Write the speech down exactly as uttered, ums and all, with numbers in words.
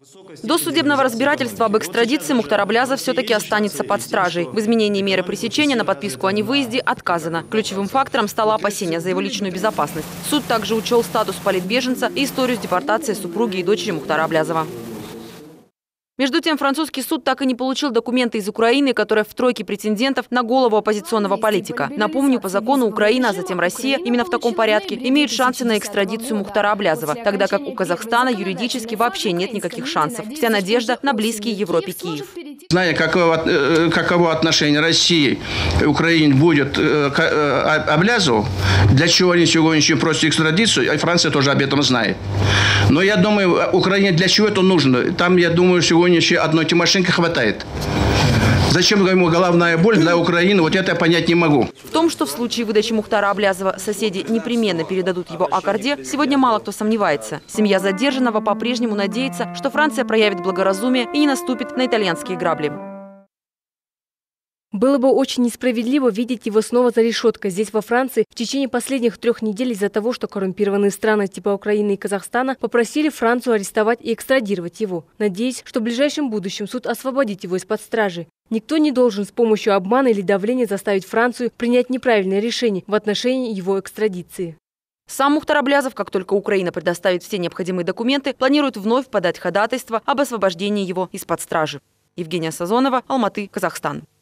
До судебного разбирательства об экстрадиции Мухтар Аблязов все-таки останется под стражей. В изменении меры пресечения на подписку о невыезде отказано. Ключевым фактором стало опасение за его личную безопасность. Суд также учел статус политбеженца и историю с депортацией супруги и дочери Мухтара Аблязова. Между тем, французский суд так и не получил документы из Украины, которая в тройке претендентов на голову оппозиционного политика. Напомню, по закону Украина, а затем Россия, именно в таком порядке, имеют шансы на экстрадицию Мухтара Аблязова, тогда как у Казахстана юридически вообще нет никаких шансов. Вся надежда на близкий Европе Киев. Зная, каково, каково отношение России и Украины будет к Аблязову, для чего они сегодня еще просят экстрадицию, и Франция тоже об этом знает. Но я думаю, Украине для чего это нужно? Там, я думаю, сегодня еще одной Тимошенко хватает. Зачем ему головная боль для Украины, вот это я понять не могу. В том, что в случае выдачи Мухтара Аблязова соседи непременно передадут его Акарде, сегодня мало кто сомневается. Семья задержанного по-прежнему надеется, что Франция проявит благоразумие и не наступит на итальянские грабли. Было бы очень несправедливо видеть его снова за решеткой здесь, во Франции, в течение последних трех недель из-за того, что коррумпированные страны типа Украины и Казахстана попросили Францию арестовать и экстрадировать его, надеясь, что в ближайшем будущем суд освободит его из-под стражи. Никто не должен с помощью обмана или давления заставить Францию принять неправильное решение в отношении его экстрадиции. Сам Мухтар Аблязов, как только Украина предоставит все необходимые документы, планирует вновь подать ходатайство об освобождении его из-под стражи. Евгения Сазонова, Алматы, Казахстан.